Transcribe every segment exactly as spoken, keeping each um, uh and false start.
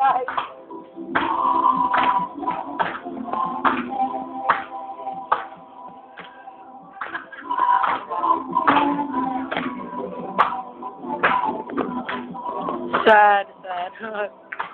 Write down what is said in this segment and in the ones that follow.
Sad, sad.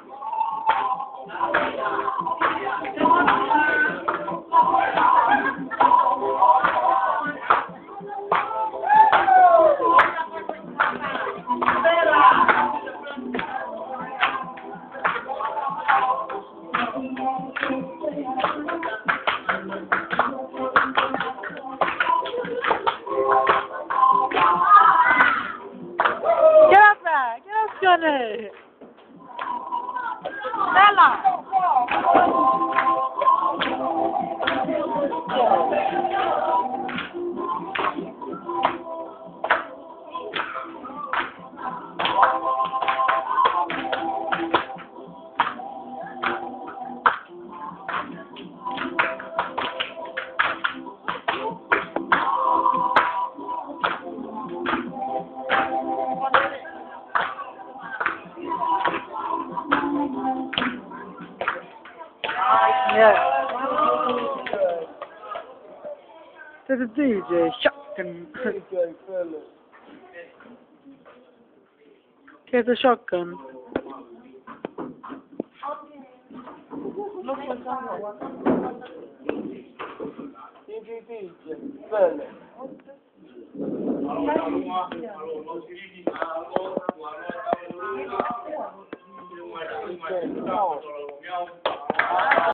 Get up there! Get up, Johnny! Bella! Yeah. There's a D J shotgun. D J fella. Here's a shotgun. Look what's on D J D J fella.